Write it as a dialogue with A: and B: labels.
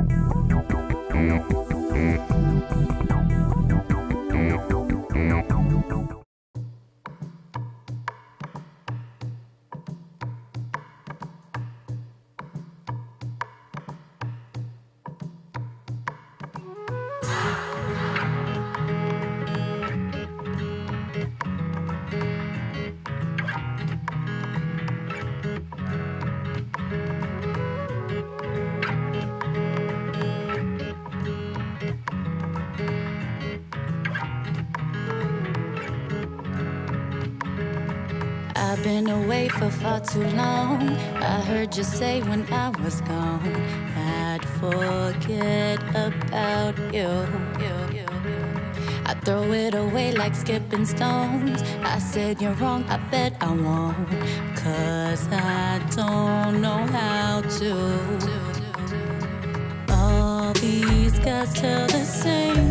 A: I've been away for far too long. I heard you say when I was gone I'd forget about you. I throw it away like skipping stones. I said you're wrong, I bet I won't, 'cause I don't know how to. All these guys tell the same